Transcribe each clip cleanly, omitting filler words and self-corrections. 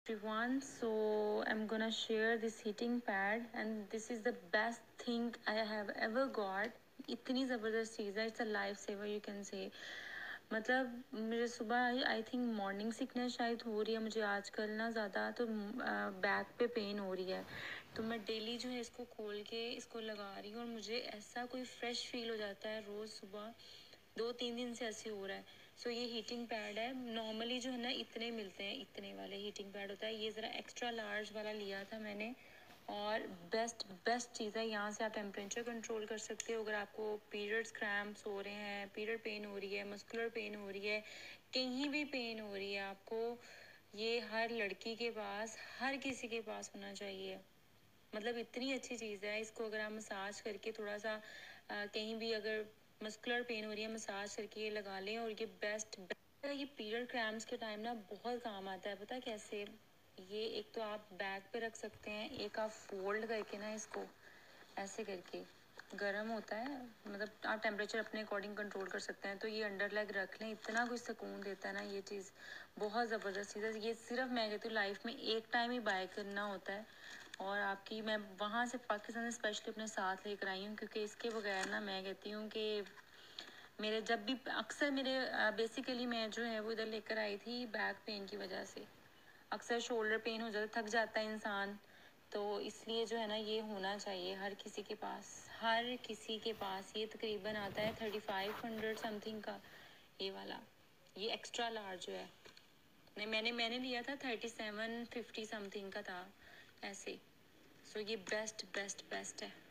everyone. So I'm gonna share this heating pad, and this is the best thing I have ever got. इतनी ज़बरदस्त चीज़ है, it's a life saver you can say. मतलब मुझे सुबह I think morning sickness शायद हो रही है मुझे आजकल ना ज़्यादा, तो बैक पे पेन हो रही है। तो मैं डेली जो है इसको खोल के इसको लगा रही हूँ, और मुझे ऐसा कोई फ्रेश फील हो जाता है रोज़ सुबह। 2-3 दिन से ऐसे हो रहा है। सो ये हीटिंग पैड है, नॉर्मली जो है ना इतने मिलते हैं, इतने वाले हीटिंग पैड होता है। ये ज़रा एक्स्ट्रा लार्ज वाला लिया था मैंने, और बेस्ट बेस्ट चीज़ है। यहाँ से आप टेम्परेचर कंट्रोल कर सकते हो। अगर आपको पीरियड्स क्रैम्प्स हो रहे हैं, पीरियड पेन हो रही है, मस्कुलर पेन हो रही है, कहीं भी पेन हो रही है आपको, ये हर लड़की के पास, हर किसी के पास होना चाहिए। मतलब इतनी अच्छी चीज़ है। इसको अगर आप मसाज करके थोड़ा सा कहीं भी अगर मस्कुलर पेन हो रही है, मसाज करके ये लगा लें, और ये बेस्ट ये पीरियड क्रैम्प्स के टाइम ना बहुत काम आता है। पता है कैसे? ये एक तो आप बैक पे रख सकते हैं, एक आप फोल्ड करके ना इसको ऐसे करके, गर्म होता है, मतलब आप टेम्परेचर अपने अकॉर्डिंग कंट्रोल कर सकते हैं। तो ये अंडर लेग रख लें, इतना कुछ सुकून देता है ना ये चीज़, बहुत ज़बरदस्त चीज़ है ये। सिर्फ मैं कहती हूँ लाइफ में एक टाइम ही बाय करना होता है, और आपकी मैं वहाँ से पाकिस्तान से स्पेशली अपने साथ लेकर आई हूँ, क्योंकि इसके बगैर ना मैं कहती हूँ कि मेरे जब भी अक्सर मेरे बेसिकली मैं जो है वो इधर लेकर आई थी बैक पेन की वजह से। अक्सर शोल्डर पेन हो जाता, थक जाता है इंसान, तो इसलिए जो है ना ये होना चाहिए हर किसी के पास, हर किसी के पास। ये तकरीबन आता है 3500 समथिंग का, ये वाला, ये एक्स्ट्रा लार्ज जो है। नहीं, मैंने लिया था 3750 समथिंग का था ऐसे। सो ये बेस्ट बेस्ट बेस्ट है।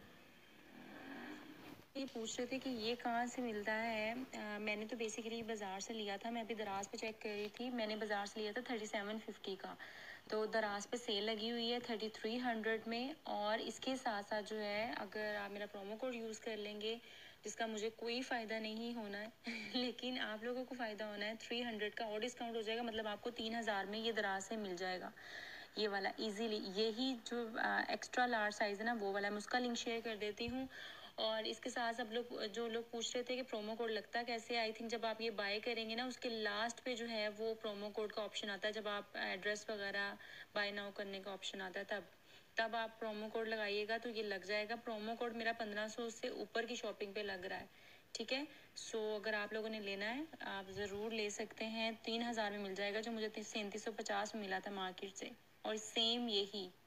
ये पूछ रहे थे कि ये कहाँ से मिलता है। मैंने तो बेसिकली बाज़ार से लिया था। मैं अभी दराज पे चेक कर रही थी, मैंने बाज़ार से लिया था 3750 का। तो दराज पे सेल लगी हुई है 3300 में। और इसके साथ साथ जो है, अगर आप मेरा प्रोमो कोड यूज़ कर लेंगे, जिसका मुझे कोई फ़ायदा नहीं होना है लेकिन आप लोगों को फ़ायदा होना है, 300 का और डिस्काउंट हो जाएगा। मतलब आपको 3000 में ये दराज से मिल जाएगा ये वाला इजीली। यही जो एक्स्ट्रा लार्ज साइज़ है ना, वो वाला। मैं उसका लिंक शेयर कर देती हूँ। और इसके साथ सब लोग जो लोग पूछ रहे थे कि प्रोमो कोड लगता कैसे, आई थिंक जब आप ये बाय करेंगे ना, उसके लास्ट पे जो है वो प्रोमो कोड का ऑप्शन आता है। जब आप एड्रेस वगैरह बाय नाउ करने का ऑप्शन आता है, तब आप प्रोमो कोड लगाइएगा तो ये लग जाएगा। प्रोमो कोड मेरा 1500 से ऊपर की शॉपिंग पे लग रहा है, ठीक है। सो अगर आप लोगों ने लेना है, आप ज़रूर ले सकते हैं। 3000 में मिल जाएगा, जो मुझे 3750 में मिला था मार्केट से। और सेम यही